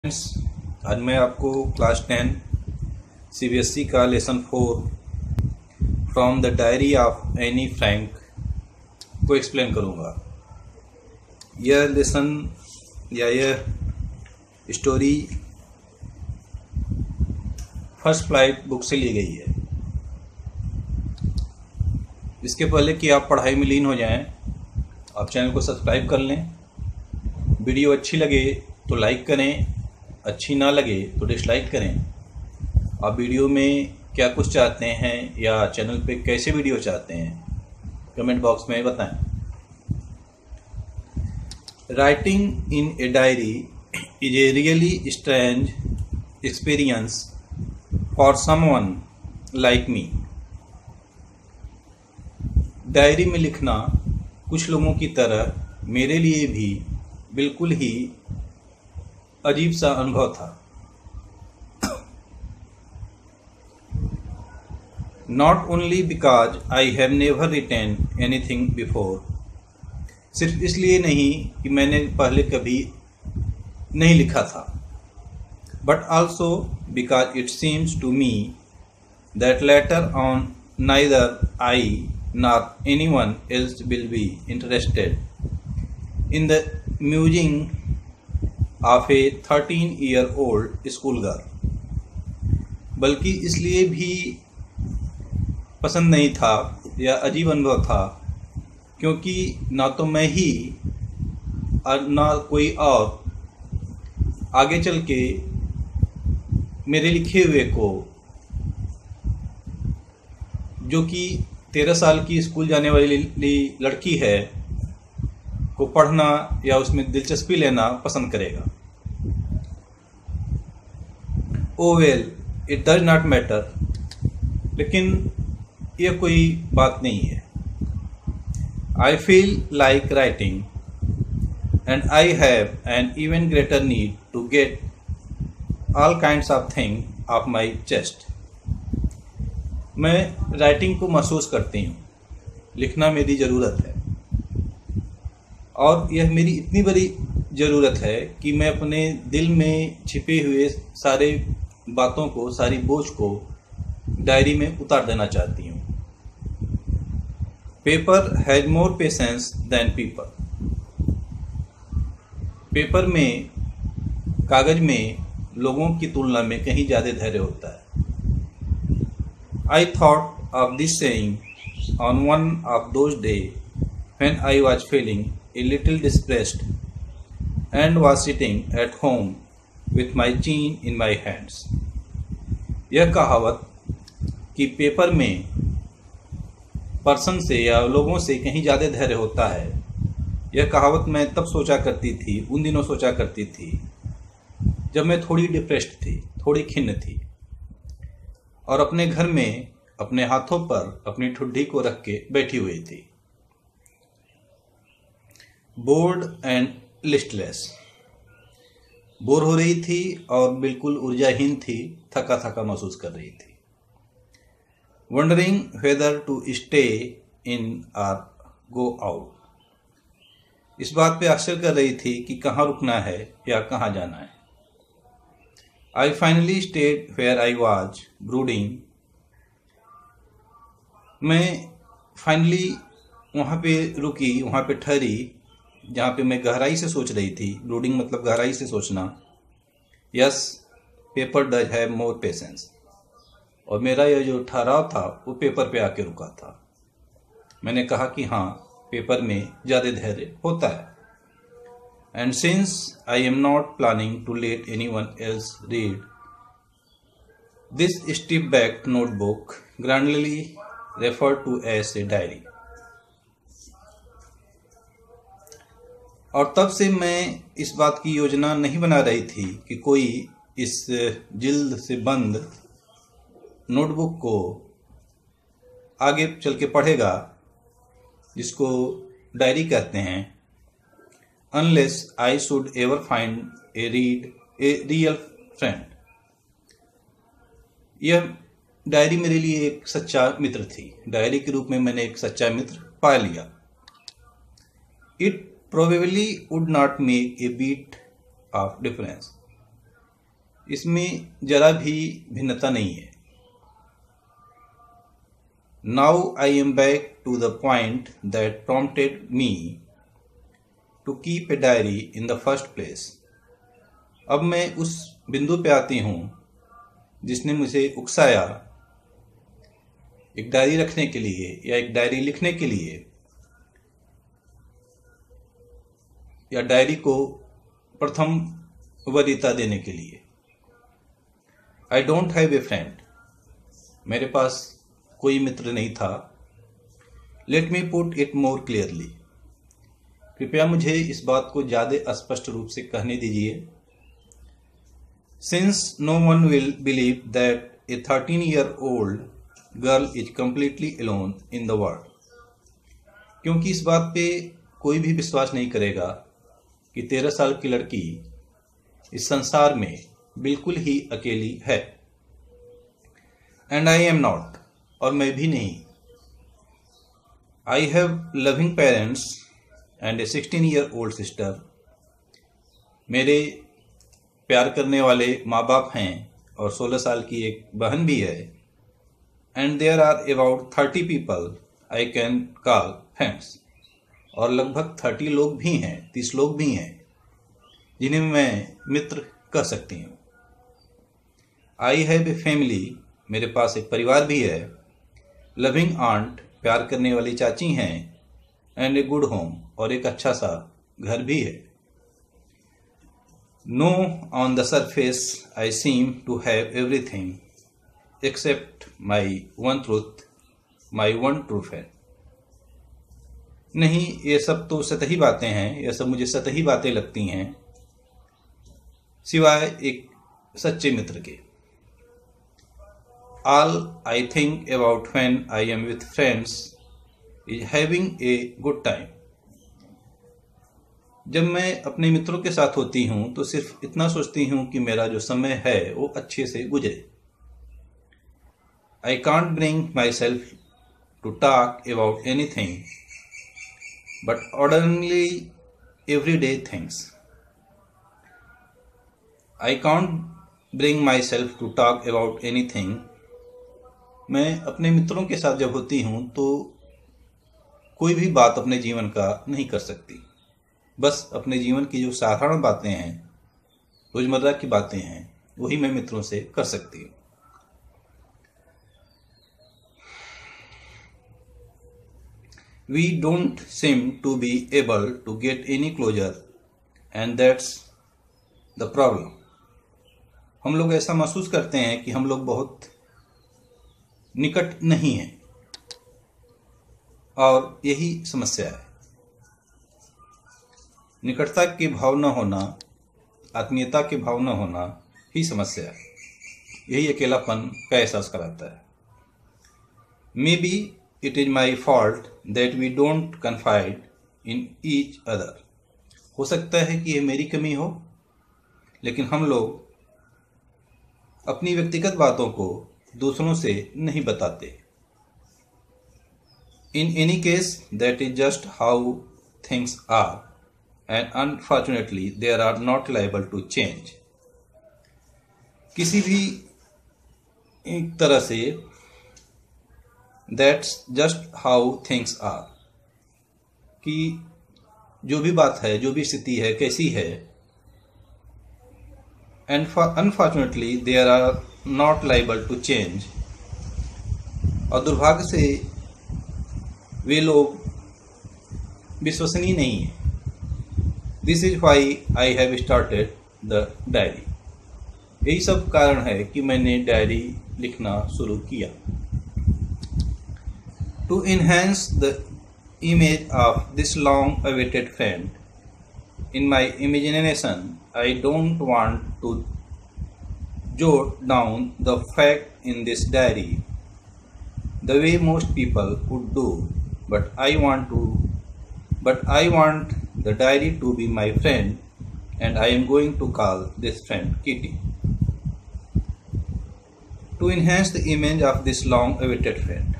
Friends, आज मैं आपको क्लास 10 सीबीएसई का lesson 4 from the diary of Anne Frank को एक्सप्लेन करूंगा। यह लेसन या यह स्टोरी फर्स्ट फ्लाइट बुक से ली गई है। इसके पहले कि आप पढ़ाई में लीन हो जाएं, आप चैनल को सब्सक्राइब कर लें। वीडियो अच्छी लगे तो लाइक करें, अच्छी ना लगे तो डिसलाइक करें। आप वीडियो में क्या कुछ चाहते हैं या चैनल पे कैसे वीडियो चाहते हैं, कमेंट बॉक्स में बताएं। Writing in a diary is a really strange experience for someone like me. Diary में लिखना कुछ लोगों की तरह मेरे लिए भी बिल्कुल ही अजीब सा अनुभव था। Not only because I have never written anything before, सिर्फ इसलिए नहीं कि मैंने पहले कभी नहीं लिखा था, but also because it seems to me that later on neither I nor any one else will be interested in the musing of a 13-year-old school girl. बल्कि इसलिए भी पसंद नहीं था या अजीब अनुभव था क्योंकि ना तो मैं ही और ना कोई और आगे चल के मेरे लिखे हुए को, जो कि 13 साल की स्कूल जाने वाली लड़की है, को पढ़ना या उसमें दिलचस्पी लेना पसंद करेगा। Oh well, it does not matter, लेकिन यह कोई बात नहीं है। I feel like writing and I have an even greater need to get all kinds of thing off my chest. मैं राइटिंग को महसूस करती हूँ, लिखना मेरी ज़रूरत है, और यह मेरी इतनी बड़ी ज़रूरत है कि मैं अपने दिल में छिपे हुए सारे बातों को, सारी बोझ को डायरी में उतार देना चाहती हूँ। Paper has more patience than people. Paper में, कागज में लोगों की तुलना में कहीं ज़्यादा धैर्य होता है। I thought of this saying on one of those day when I was feeling a little depressed and was sitting at home with my chin in my hands। यह कहावत कि पेपर में पर्सन से या लोगों से कहीं ज़्यादा धैर्य होता है, यह कहावत मैं तब सोचा करती थी, उन दिनों सोचा करती थी जब मैं थोड़ी डिप्रेस्ड थी, थोड़ी खिन्न थी, और अपने घर में अपने हाथों पर अपनी ठुड्डी को रख के बैठी हुई थी। बोर्ड एंड लिस्टलेस, बोर हो रही थी और बिल्कुल ऊर्जाहीन थी, थका थका महसूस कर रही थी। Wondering whether to stay in और गो आउट, इस बात पे आश्चर्य कर रही थी कि कहाँ रुकना है या कहाँ जाना है। I finally stayed where I was brooding, मैं फाइनली वहाँ पे रुकी, वहाँ पे ठहरी जहाँ पे मैं गहराई से सोच रही थी। ब्रूडिंग मतलब गहराई से सोचना। Yes, paper does have more patience, और मेरा यह जो ठहराव था वो पेपर पे आके रुका था। मैंने कहा कि हाँ, पेपर में ज़्यादा धैर्य होता है। And since I am not planning to let any one else read this stiff back notebook grandly refer to as a diary. और तब से मैं इस बात की योजना नहीं बना रही थी कि कोई इस जिल्द से बंद नोटबुक को आगे चल के पढ़ेगा, जिसको डायरी कहते हैं, unless I should ever find a real friend. यह डायरी मेरे लिए एक सच्चा मित्र थी। डायरी के रूप में मैंने एक सच्चा मित्र पा लिया। It probably would not make a bit of difference इसमें जरा भी भिन्नता नहीं है। Now I am back to the point that prompted me to keep a diary in the first place. अब मैं उस बिंदु पे आती हूँ जिसने मुझे उकसाया एक डायरी रखने के लिए या एक डायरी लिखने के लिए या डायरी को प्रथम वरीयता देने के लिए। I don't have a friend. मेरे पास कोई मित्र नहीं था। Let me put it more clearly. कृपया मुझे इस बात को ज़्यादा स्पष्ट रूप से कहने दीजिए। Since no one will believe that a 13-year-old girl is completely alone in the world. क्योंकि इस बात पे कोई भी विश्वास नहीं करेगा कि 13 साल की लड़की इस संसार में बिल्कुल ही अकेली है। And I am not. और मैं भी नहीं। I have loving parents and a 16-year-old sister. मेरे प्यार करने वाले माँ बाप हैं और 16 साल की एक बहन भी है। And there are about 30 people I can call friends. और लगभग 30 लोग भी हैं, 30 लोग भी हैं जिन्हें मैं मित्र कह सकती हूँ। I have a family. मेरे पास एक परिवार भी है। लविंग आंट, प्यार करने वाली चाची हैं। एंड ए गुड होम, और एक अच्छा सा घर भी है। No, on the surface I seem to have everything except my one truth, my one true friend. नहीं, ये सब तो सतही बातें हैं, ये सब मुझे सतही बातें लगती हैं सिवाय एक सच्चे मित्र के। All I think about when I am with friends is having a good time. जब मैं अपने मित्रों के साथ होती हूँ तो सिर्फ इतना सोचती हूँ कि मेरा जो समय है वो अच्छे से गुजरे। I can't bring myself to talk about anything but ordinarily everyday things. I can't bring myself to talk about anything. मैं अपने मित्रों के साथ जब होती हूँ तो कोई भी बात अपने जीवन का नहीं कर सकती। बस अपने जीवन की जो साधारण बातें हैं, रोजमर्रा की बातें हैं, वही मैं मित्रों से कर सकती हूँ। We don't seem to be able to get any closure and that's the problem. हम लोग ऐसा महसूस करते हैं कि हम लोग बहुत निकट नहीं है और यही समस्या है। निकटता के भाव न होना, आत्मीयता के भाव न होना ही समस्या है। यही अकेलापन का एहसास कराता है। Maybe it is my fault that we don't confide in each other. हो सकता है कि यह मेरी कमी हो, लेकिन हम लोग अपनी व्यक्तिगत बातों को दूसरों से नहीं बताते। In any case that is just how things are and unfortunately there are not liable to change. किसी भी एक तरह से that's just how things are, कि जो भी बात है, जो भी स्थिति है, कैसी है, and unfortunately there are not liable to change. और दुर्भाग्य से वे लोग विश्वसनीय नहीं है। This is why I have started the diary. यही सब कारण है कि मैंने डायरी लिखना शुरू किया। To enhance the image of this long awaited friend in my imagination, I don't want to jot down the fact in this diary the way most people would do, but I want the diary to be my friend, and I am going to call this friend Kitty. To enhance the image of this long awaited friend.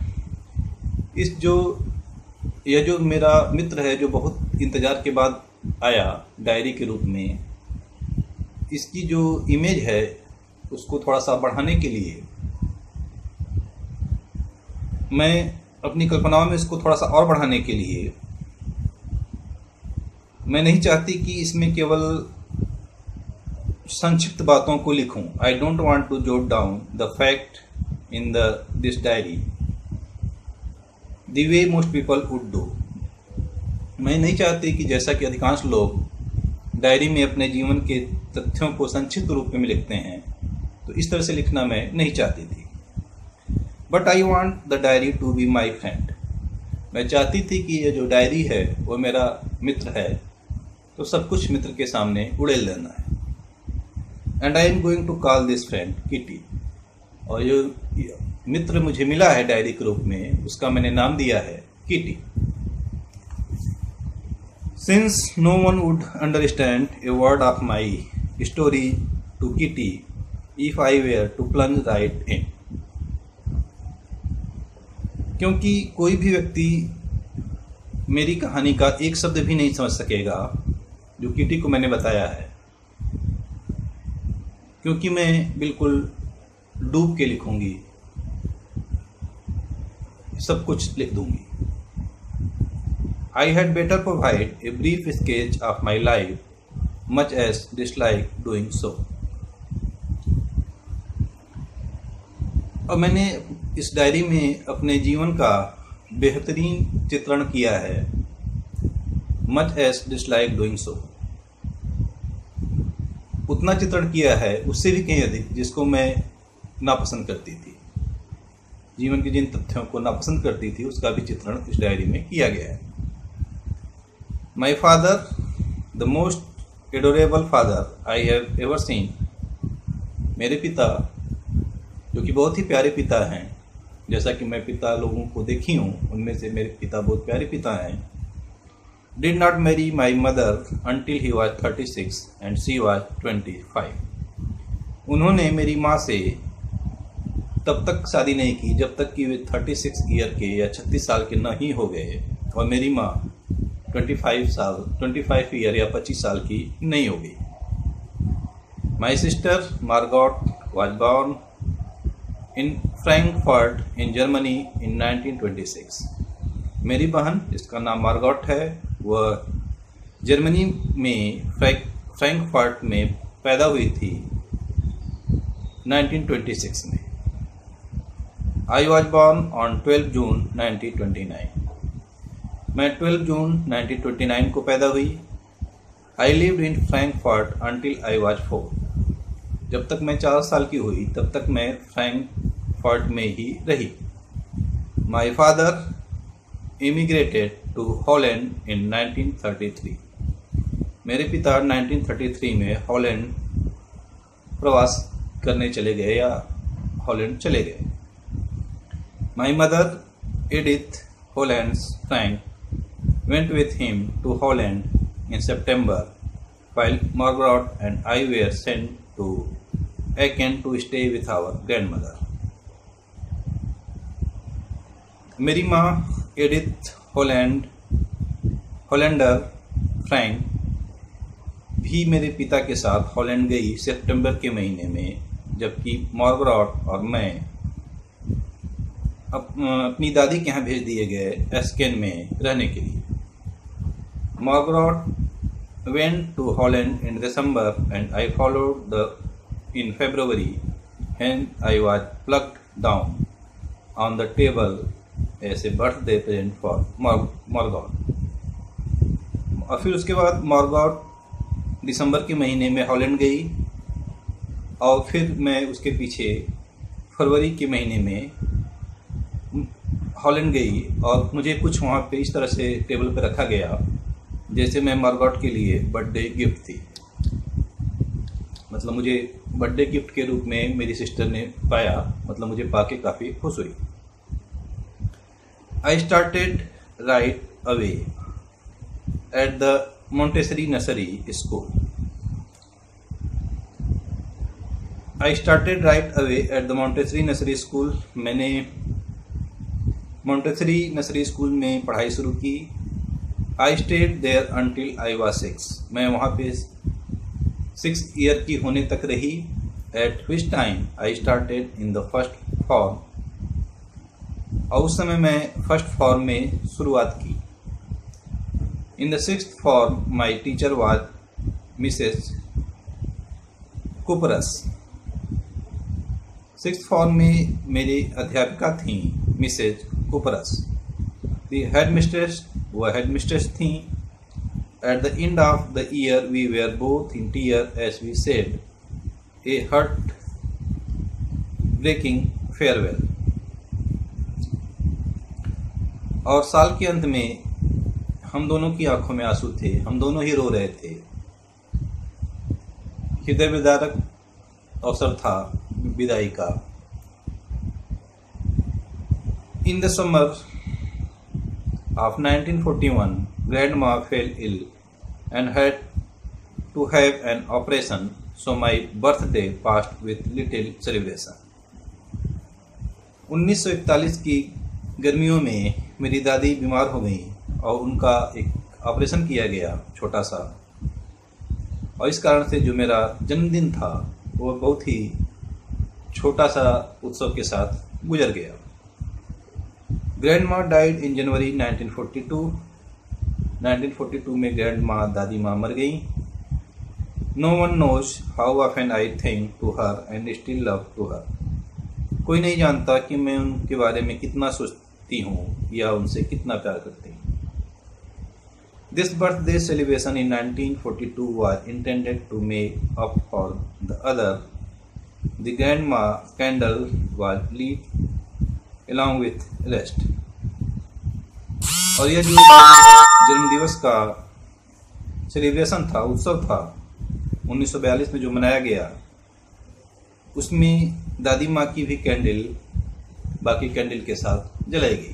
यह जो मेरा मित्र है, जो बहुत इंतजार के बाद आया डायरी के रूप में, इसकी जो इमेज है उसको थोड़ा सा बढ़ाने के लिए मैं अपनी कल्पनाओं में इसको थोड़ा सा और बढ़ाने के लिए मैं नहीं चाहती कि इसमें केवल संक्षिप्त बातों को लिखूं। I don't want to jot down the fact in this diary the way most people would do. मैं नहीं चाहती कि जैसा कि अधिकांश लोग डायरी में अपने जीवन के तथ्यों को संक्षिप्त रूप में लिखते हैं, तो इस तरह से लिखना मैं नहीं चाहती थी। But I want the diary to be my friend. मैं चाहती थी कि ये जो डायरी है वो मेरा मित्र है, तो सब कुछ मित्र के सामने उड़ेल लेना है। And I am going to call this friend Kitty. और जो मित्र मुझे मिला है डायरी के रूप में, उसका मैंने नाम दिया है Kitty. Since no one would understand a word of my story to Kitty if I were to plunge right in, क्योंकि कोई भी व्यक्ति मेरी कहानी का एक शब्द भी नहीं समझ सकेगा जो किटी को मैंने बताया है, क्योंकि मैं बिल्कुल डूब के लिखूंगी, सब कुछ लिख दूंगी। I had better provide a brief sketch of my life, much as dislike doing so. और मैंने इस डायरी में अपने जीवन का बेहतरीन चित्रण किया है, much as dislike doing so. उतना चित्रण किया है, उससे भी कहीं अधिक, जिसको मैं नापसंद करती थी। जीवन के जिन तथ्यों को नापसंद करती थी, उसका भी चित्रण इस डायरी में किया गया है। My father, the most adorable father I have ever seen. मेरे पिता, जो कि बहुत ही प्यारे पिता हैं, जैसा कि मैं पिता लोगों को देखी हूँ, उनमें से मेरे पिता बहुत प्यारे पिता हैं, did not marry my mother until he was 36 and she was 25. उन्होंने मेरी माँ से तब तक शादी नहीं की जब तक कि वे 36 ईयर के या 36 साल के नहीं हो गए, और मेरी माँ 25 ईयर या 25 साल की नहीं हो गई। My sister Margot was born in Frankfurt in Germany in 1926। मेरी बहन, जिसका नाम मार्गॉट है, वह जर्मनी में फ्रैंकफर्ट में पैदा हुई थी 1926 में। आई वॉज बॉर्न ऑन 12 जून 1929। मैं 12 जून 1929 को पैदा हुई। I lived in Frankfurt until I was 4। जब तक मैं 4 साल की हुई तब तक मैं फ्रैंकफर्ट में ही रही। My father immigrated to Holland in 1933। मेरे पिता 1933 में हॉलैंड प्रवास करने चले गए या हॉलैंड चले गए। My mother Edith Hollander Frank went with him to Holland in September, while Margaret and I were sent to Aachen to stay with our grandmother. मेरी माँ एडिथ होलैंडर फ्रैंक भी मेरे पिता के साथ हॉलैंड गई सितंबर के महीने में, जबकि मार्गरेट और मैं अपनी दादी के यहाँ भेज दिए गए एस्केन में रहने के लिए। Margaret went to Holland in December and I followed in February when I was plucked down on the table as a birthday present for Margaret. और फिर उसके बाद मार्गरेट दिसंबर के महीने में हॉलैंड गई, और फिर मैं उसके पीछे फरवरी के महीने में हॉलैंड गई, और मुझे कुछ वहाँ पे इस तरह से टेबल पर रखा गया जैसे मैं मार्गरेट के लिए बर्थडे गिफ्ट थी। मतलब मुझे बर्थडे गिफ्ट के रूप में मेरी सिस्टर ने पाया, मतलब मुझे पाके काफ़ी खुश हुई। I started right away at the Montessori nursery school. I started right away at the Montessori nursery school. मैंने मोंटेसरी नर्सरी स्कूल में पढ़ाई शुरू की। I stayed there until I was 6। मैं वहाँ पे 6 ईयर की होने तक रही। at which time I started in the first form. और उस समय मैं फर्स्ट फॉर्म में शुरुआत की. In the sixth form, my teacher was Mrs. Kuparas. Sixth form में मेरी अध्यापिका थी मिसेज कुपरस. The headmistress वह हेडमिस्ट्रेस थी. At the end of the year, we were both in tears as we said a heart-breaking farewell. और साल के अंत में हम दोनों की आंखों में आंसू थे. हम दोनों ही रो रहे थे. हृदय विदारक अवसर था विदाई का. In the summer of 1941, Grandma fell ill and had to have an operation, so my birthday passed with little celebration. 1941 की गर्मियों में मेरी दादी बीमार हो गई और उनका एक ऑपरेशन किया गया छोटा सा, और इस कारण से जो मेरा जन्मदिन था वो बहुत ही छोटा सा उत्सव के साथ गुजर गया. ग्रैंड माँ डाइड इन जनवरी 1942. 1942 में ग्रैंड माँ दादी माँ मर गई. No one knows how often I think to her and still love to her. कोई नहीं जानता कि मैं उनके बारे में कितना सोचती हूँ या उनसे कितना प्यार करती हूँ. This birthday celebration in 1942 was intended to make up for the other. The grandma candle was lit along with rest. और यह जो जन्म दिवस का सेलिब्रेशन था, उत्सव था 1942 में जो मनाया गया, उसमें दादी माँ की भी कैंडल बाकी कैंडल के साथ जलाई गई.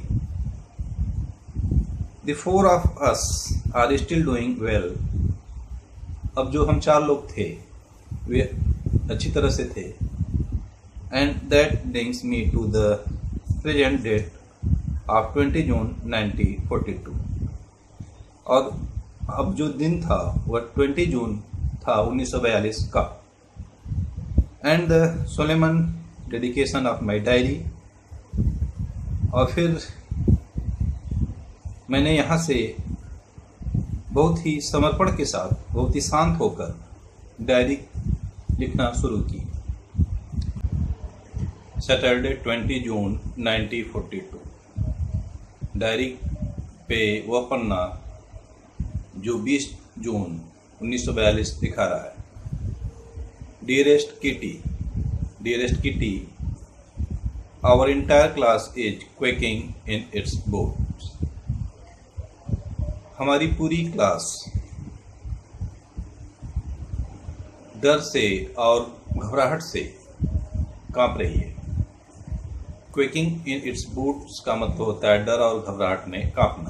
The four of us are still doing well. अब जो हम चार लोग थे वे अच्छी तरह से थे. And that brings me to the present date of 20 June 1942. और अब जो दिन था वह 20 जून था 1942 का. And the solemn dedication of my diary. और फिर मैंने यहाँ से बहुत ही समर्पण के साथ, बहुत ही शांत होकर डायरी लिखना शुरू की. सैटरडे 20 जून 1942. डायरी पे वह पन्ना जो 20 जून 1942 दिखा रहा है. Dearest Kitty, our entire class is quaking in its boots. हमारी पूरी क्लास डर से और घबराहट से कांप रही है. क्वेकिंग इन इट्स बूट्स का मतलब होता है डर और घबराहट में कांपना.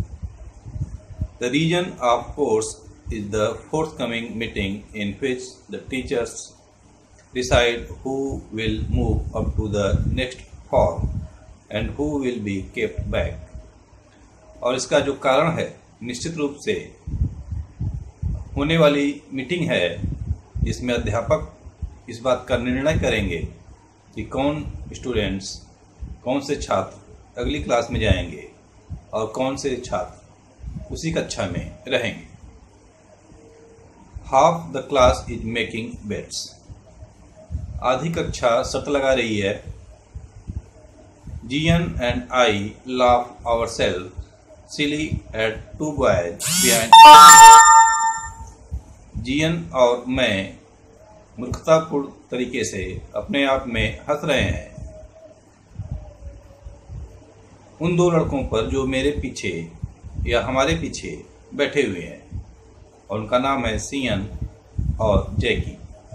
The reason of course is the forthcoming meeting in which the teachers decide who will move up to the next form and who will be kept back. और इसका जो कारण है निश्चित रूप से होने वाली मीटिंग है, जिसमें अध्यापक इस बात का निर्णय करेंगे कि कौन स्टूडेंट्स, कौन से छात्र अगली क्लास में जाएंगे और कौन से छात्र उसी कक्षा में रहेंगे. Half the class is making bets. आधी कक्षा शर्त लगा रही है. Gian and I laugh ourselves silly at two boys behind. जियन और मैं मूर्खतापूर्ण तरीके से अपने आप में हंस रहे हैं उन दो लड़कों पर जो मेरे पीछे या हमारे पीछे बैठे हुए हैं, और उनका नाम है सियन और जैकी.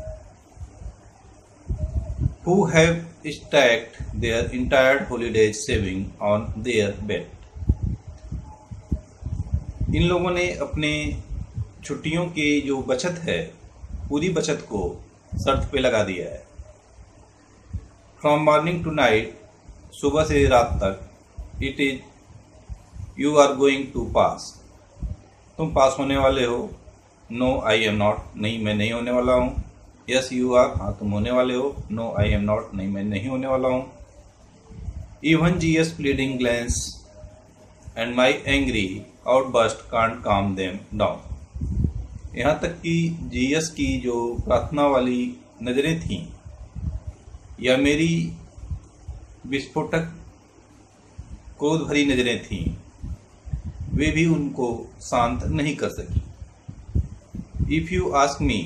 Who have stacked their entire holiday saving on their bed. इन लोगों ने अपने छुट्टियों की जो बचत है, पूरी बचत को शर्त पे लगा दिया है. From morning to night, सुबह से रात तक, it is you are going to pass. तुम पास होने वाले हो. No, I am not. नहीं, मैं नहीं होने वाला हूँ. यस यू आर, हाँ तुम होने वाले हो। नो आई एम नॉट, नहीं मैं नहीं होने वाला हूँ। Even GS pleading glances and my angry outburst can't calm them down. यहाँ तक कि जीएस की जो प्रार्थना वाली नज़रें थीं या मेरी विस्फोटक क्रोध भरी नज़रें थीं, वे भी उनको शांत नहीं कर सकी। इफ़ यू आस्क मी,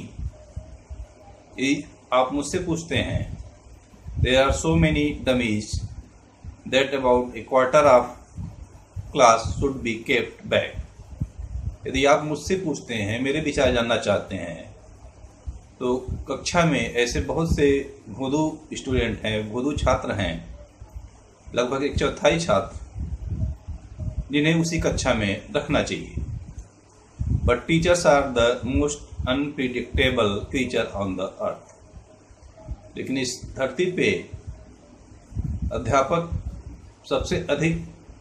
आप मुझसे पूछते हैं, there are so many dummies that about a quarter of class should be kept back. यदि आप मुझसे पूछते हैं, मेरे विचार जानना चाहते हैं, तो कक्षा में ऐसे बहुत से भोदू स्टूडेंट हैं, भोदू छात्र हैं, लगभग 1/4 छात्र, जिन्हें उसी कक्षा में रखना चाहिए। But teachers are the most unpredictable creature on the earth. लेकिन इस धरती पे अध्यापक सबसे अधिक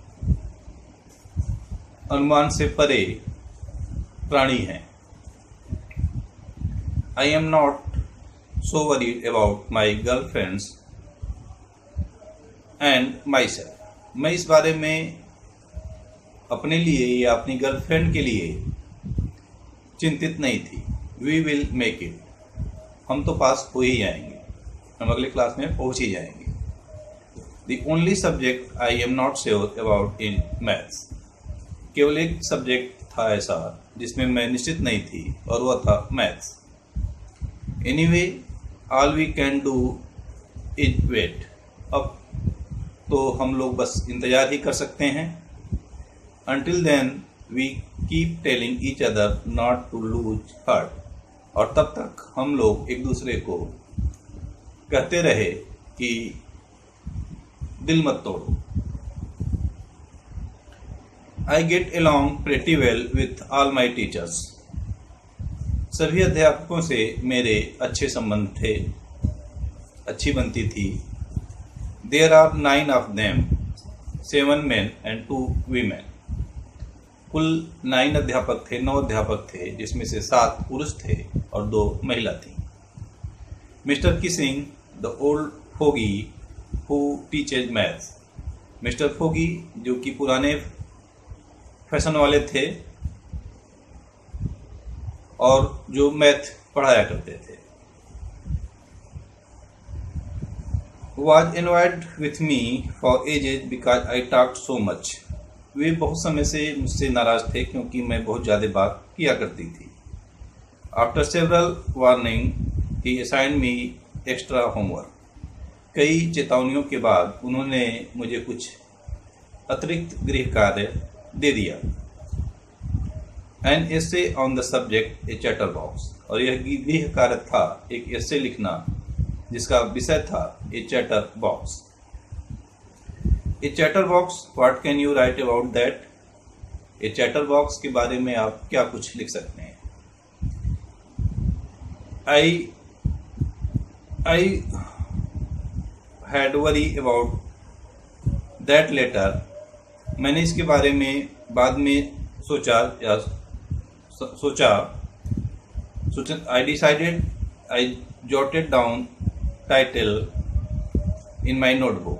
अनुमान से परे प्राणी हैं। I am not so worried about my girlfriends and myself. मैं इस बारे में अपने लिए या अपनी गर्लफ्रेंड के लिए चिंतित नहीं थी। वी विल मेक इट, हम तो पास हो ही जाएंगे, हम अगले क्लास में पहुंच ही जाएंगे। The only subject I am not sure about in maths. केवल एक सब्जेक्ट था ऐसा जिसमें मैं निश्चित नहीं थी, और वह था maths. Anyway all we can do is wait. अब तो हम लोग बस इंतज़ार ही कर सकते हैं। Until then, we keep telling each other not to lose heart. और तब तक हम लोग एक दूसरे को कहते रहे कि दिल मत तोड़ो। I get along pretty well with all my teachers. सभी अध्यापकों से मेरे अच्छे संबंध थे, अच्छी बनती थी। There are 9 of them, 7 men and 2 women. कुल 9 अध्यापक थे, 9 अध्यापक थे, जिसमें से 7 पुरुष थे और 2 महिला थी। Mr Keesing, the old fogey who teaches maths. Mr fogey जो कि पुराने फैशन वाले थे और जो मैथ पढ़ाया करते थे, was annoyed with me for ages because I talked so much. वे बहुत समय से मुझसे नाराज थे क्योंकि मैं बहुत ज़्यादा बात किया करती थी। After several warning he assigned me extra homework. कई चेतावनियों के बाद उन्होंने मुझे कुछ अतिरिक्त गृह कार्य दे दिया। An essay on the subject a chatterbox. और यह गृह कार्य था एक एसे लिखना जिसका विषय था a chatterbox. A chatterbox, what can you write about that? A chatterbox के बारे में आप क्या कुछ लिख सकते हैं? I had worry about that letter. मैंने इसके बारे में बाद में सोचा। I decided, I jotted down title in my notebook.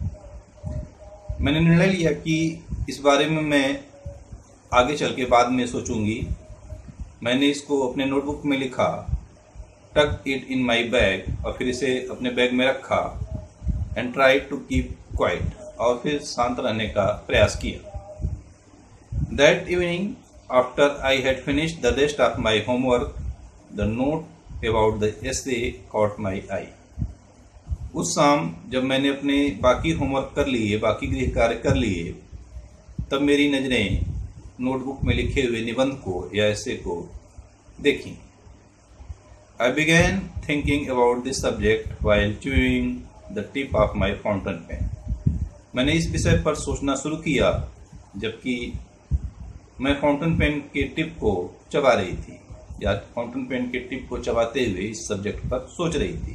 मैंने निर्णय लिया कि इस बारे में मैं आगे चल के बाद में सोचूंगी। मैंने इसको अपने नोटबुक में लिखा, टक इट इन माई बैग, और फिर इसे अपने बैग में रखा। And try to keep quiet, और फिर शांत रहने का प्रयास किया। That evening after I had finished the rest of my homework, the note about the essay caught my eye. उस शाम जब मैंने अपने बाकी होमवर्क कर लिए, बाकी गृह कार्य कर लिए, तब मेरी नज़रें नोटबुक में लिखे हुए निबंध को या ऐसे को देखी। I began thinking about this subject while chewing the tip of my fountain pen. मैंने इस विषय पर सोचना शुरू किया जबकि मैं फाउंटेन पेन के टिप को चबा रही थी, या फाउंटेन पेन के टिप को चबाते हुए इस सब्जेक्ट पर सोच रही थी।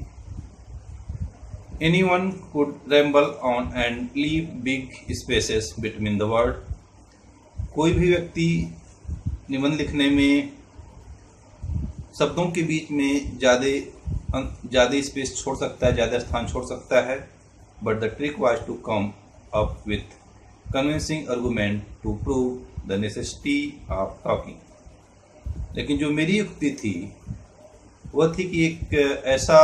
Anyone could ramble on and leave big spaces between the word. कोई भी व्यक्ति निबंध लिखने में शब्दों के बीच में ज़्यादा ज़्यादा स्पेस छोड़ सकता है, ज़्यादा स्थान छोड़ सकता है, but the trick was to come up with convincing argument to prove the necessity of talking. लेकिन जो मेरी युक्ति थी वह थी कि एक ऐसा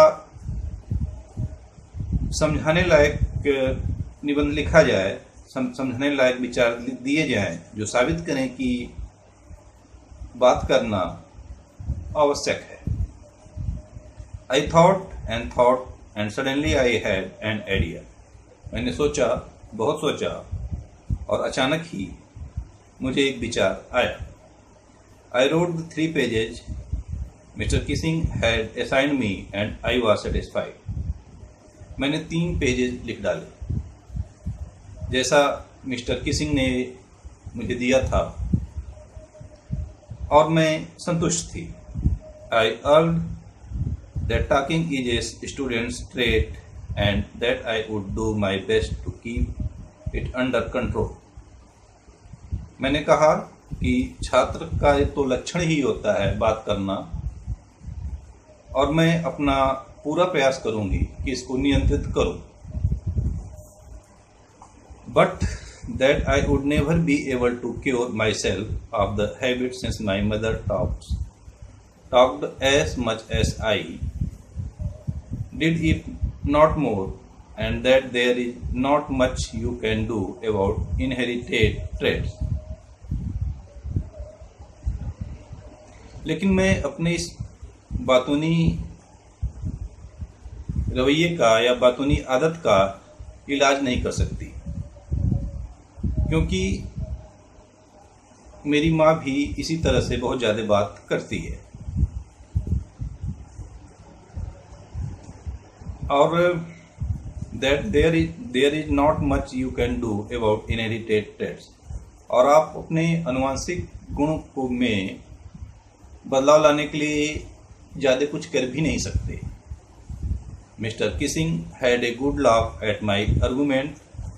समझाने लायक निबंध लिखा जाए, समझाने लायक विचार दिए जाएं जो साबित करें कि बात करना आवश्यक है। I thought and suddenly I had an idea. मैंने सोचा, बहुत सोचा, और अचानक ही मुझे एक विचार आया। I wrote the 3 pages Mr Keesing had assigned me and I was satisfied. मैंने 3 पेजेज लिख डाले जैसा मिस्टर किसिंग ने मुझे दिया था, और मैं संतुष्ट थी। I earned that talking is a student's trait and that I would do my best to keep it under control. मैंने कहा कि छात्र का तो लक्षण ही होता है बात करना, और मैं अपना पूरा प्रयास करूंगी कि इसको नियंत्रित करूं, but that I would never be able to cure myself of the habit since my mother talked as much as I did, if not more, and that there is not much you can do about inherited traits. लेकिन मैं अपने इस बातूनी रवैये का या बातूनी आदत का इलाज नहीं कर सकती, क्योंकि मेरी माँ भी इसी तरह से बहुत ज़्यादा बात करती है। और that there is not much you can do about inherited traits, और आप अपने अनुवांशिक गुण को में बदलाव लाने के लिए ज़्यादा कुछ कर भी नहीं सकते। Mr Keesing had a good laugh at my argument,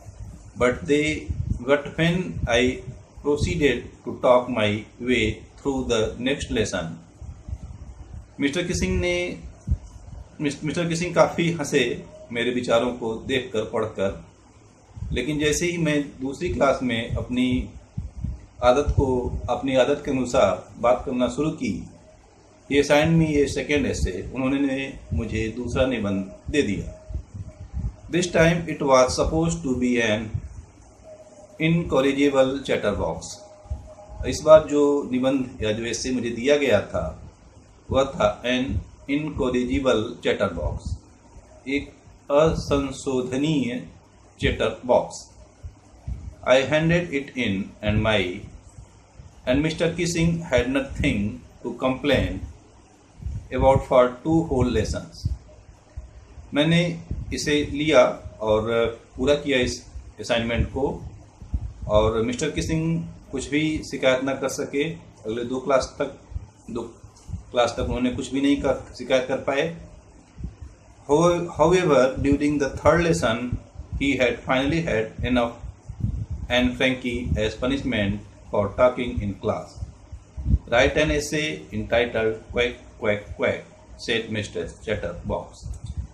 but when I proceeded to talk my way through the next lesson, Mr Keesing काफ़ी हंसे मेरे विचारों को देखकर, पढ़कर। लेकिन जैसे ही मैं दूसरी क्लास में अपनी आदत के अनुसार बात करना शुरू की, he assigned me a second essay, उन्होंने मुझे दूसरा निबंध दे दिया। This time it was supposed to be an incorrigible chatterbox. इस बार जो निबंध या जो ऐसे मुझे दिया गया था वह था एन इनकॉरिजिबल चैटर बॉक्स, एक असंशोधनीय chatterbox. I handed it in and Mr Keesing had nothing to complain about for 2 whole lessons। मैंने इसे लिया और पूरा किया इस असाइनमेंट को, और मिस्टर किसिंग कुछ भी शिकायत न कर सके। अगले 2 क्लास तक उन्होंने कुछ भी नहीं शिकायत कर पाए। However, during the 3rd lesson, he had finally had enough and Frankie as punishment for talking in class. Write an essay entitled "Quack Quack Quack," said Mr. Chatterbox.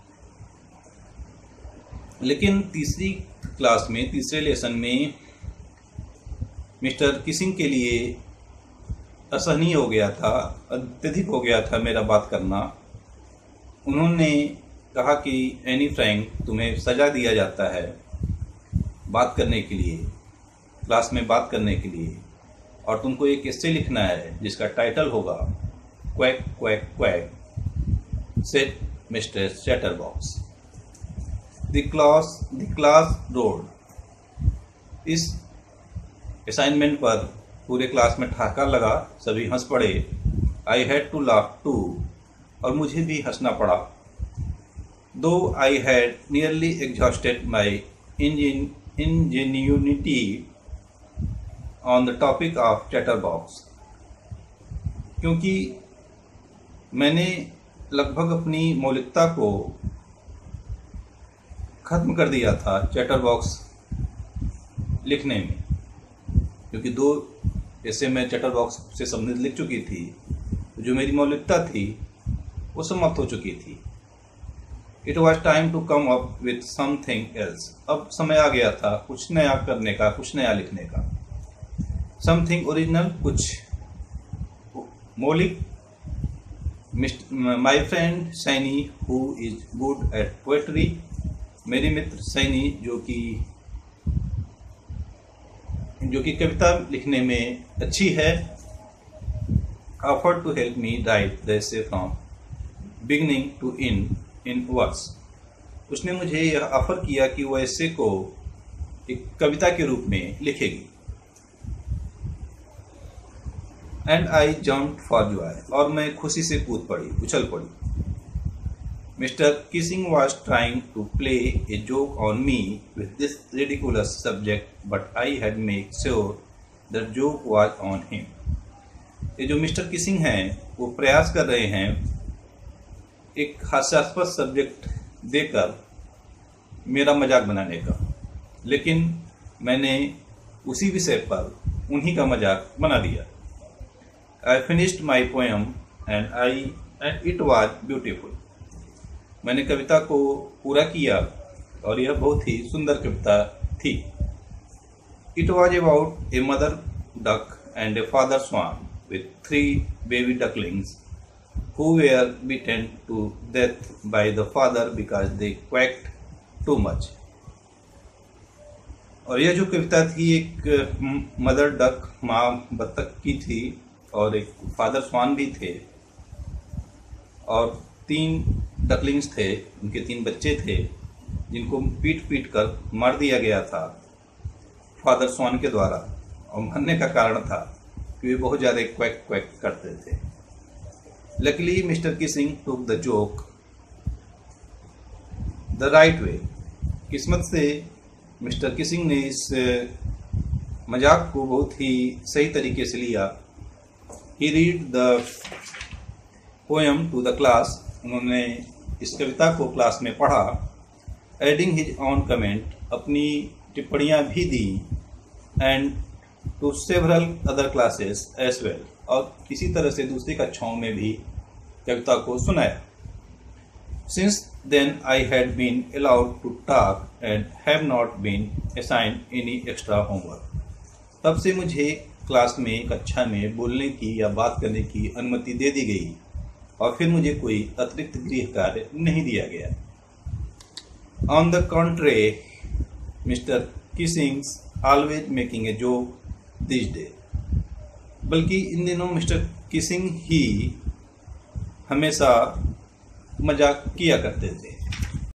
लेकिन तीसरी क्लास में, तीसरे लेसन में मिस्टर किसिंग के लिए असहनीय हो गया था, अत्यधिक हो गया था मेरा बात करना। उन्होंने कहा कि एनी फ्रैंक, तुम्हें सजा दिया जाता है बात करने के लिए, क्लास में बात करने के लिए, और तुमको एक एस्से लिखना है जिसका टाइटल होगा quack quack quack, said Mr Chatterbox. The class roared. इस असाइनमेंट पर पूरे क्लास में ठहाका लगा, सभी हंस पड़े। I had to laugh too, और मुझे भी हंसना पड़ा। Though I had nearly exhausted my ingenuity on the topic of chatterbox, क्योंकि मैंने लगभग अपनी मौलिकता को खत्म कर दिया था चैटरबॉक्स लिखने में, क्योंकि 2 ऐसे मैं चैटरबॉक्स से संबंधित लिख चुकी थी, तो जो मेरी मौलिकता थी वो समाप्त हो चुकी थी। It was time to come up with something else. अब समय आ गया था कुछ नया करने का, कुछ नया लिखने का. Something original, कुछ मौलिक. My friend Saini, who is good at poetry, मेरी मित्र सैनी जो कि कविता लिखने में अच्छी है, offered to help me write the essay from beginning to end in verse. उसने मुझे यह ऑफर किया कि वो ऐसे को एक कविता के रूप में लिखेगी. And I jumped for joy, और मैं खुशी से कूद पड़ी, उछल पड़ी. Mr Keesing was trying to play a joke on me with this ridiculous subject, but I had make sure that joke was on him. ये जो मिस्टर किसिंग हैं वो प्रयास कर रहे हैं एक हास्यास्पद सब्जेक्ट देकर मेरा मजाक बनाने का, लेकिन मैंने उसी विषय पर उन्हीं का मजाक बना दिया. I finished my poem and it was beautiful. मैंने कविता को पूरा किया और यह बहुत ही सुंदर कविता थी. It was about a mother duck and a father swan with 3 baby ducklings who were beaten to death by the father because they quacked too much. और यह जो कविता थी एक मदर डक, माँ बत्तख की थी, और एक फादर स्वान भी थे, और 3 डकलिंग्स थे, उनके 3 बच्चे थे जिनको पीट पीट कर मार दिया गया था फादर स्वान के द्वारा. और मरने का कारण था कि वे बहुत ज़्यादा क्वैक क्वैक करते थे. Luckily Mr Keesing took the joke the right way. किस्मत से मिस्टर किसिंग ने इस मजाक को बहुत ही सही तरीके से लिया. He read the poem to the class. उन्होंने इस कविता को क्लास में पढ़ा. एडिंग हिज ऑन कमेंट, अपनी टिप्पणियाँ भी दी. And to several other classes as well, और इसी तरह से दूसरी कक्षाओं में भी कविता को सुनाया. Since then I had been allowed to talk and have not been assigned any extra homework. तब से मुझे क्लास में, कक्षा में बोलने की या बात करने की अनुमति दे दी गई, और फिर मुझे कोई अतिरिक्त गृह कार्य नहीं दिया गया. On the contrary, Mr Keesing's always making a joke this day. बल्कि इन दिनों मिस्टर किसिंग ही हमेशा मजाक किया करते थे.